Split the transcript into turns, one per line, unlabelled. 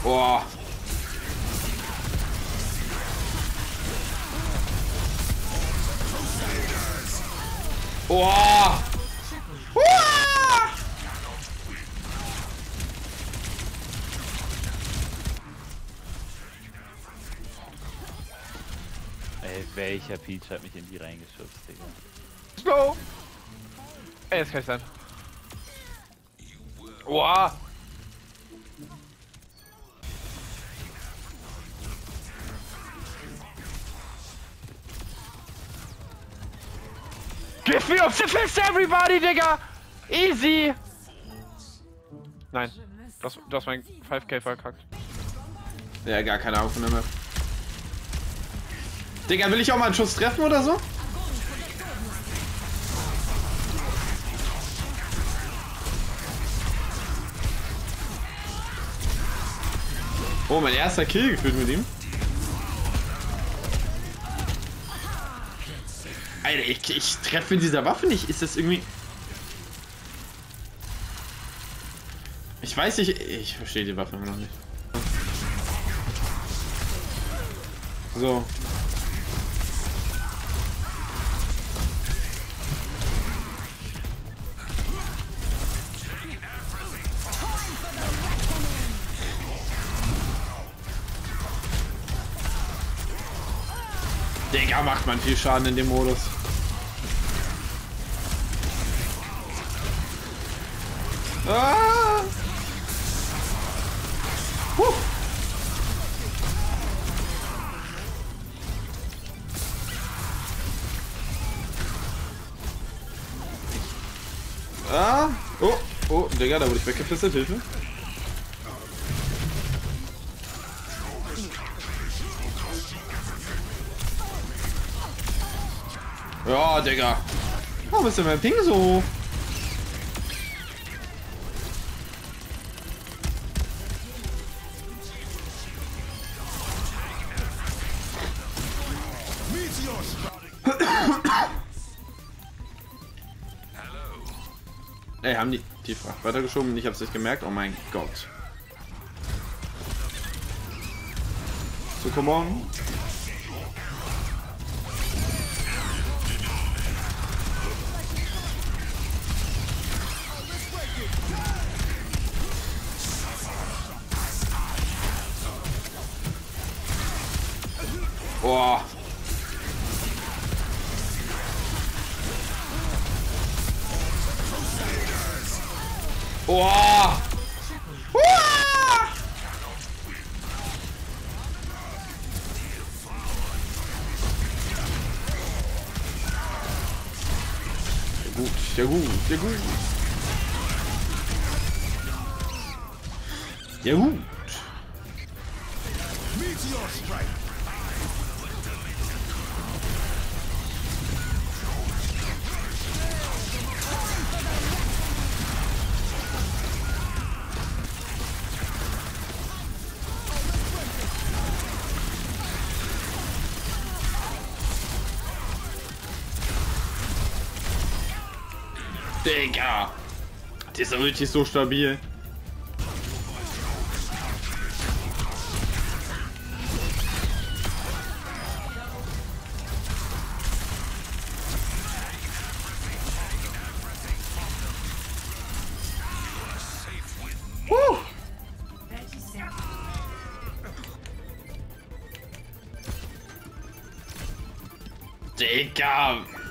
Oh. Oh.
Ey, welcher Peach hat mich in die reingeschubst, Digga?
Slow! Ey, das kann nicht sein. Wow! Give me up the fist, everybody, Digga! Easy! Nein, du hast mein 5K verkackt.
Ja, gar keine Ahnung von der Map. Digga, will ich auch mal einen Schuss treffen oder so? Oh, mein erster Kill gefühlt mit ihm. Alter, ich treffe mit dieser Waffe nicht. Ist das irgendwie... Ich weiß nicht, ich verstehe die Waffe immer noch nicht. So. Digga, macht man viel Schaden in dem Modus. Ah! Ah! Oh, oh, Digga, da wurde ich weggefisselt, Hilfe. Ja, Digga. Warum ist denn mein Ping so hoch? Ey, haben die Fracht weitergeschoben und ich hab's nicht gemerkt? Oh mein Gott. So, come on. Oh. Oh. Ja gut, ja gut. Ja gut. Digga! Dieser Ulti ist so stabil. Digga!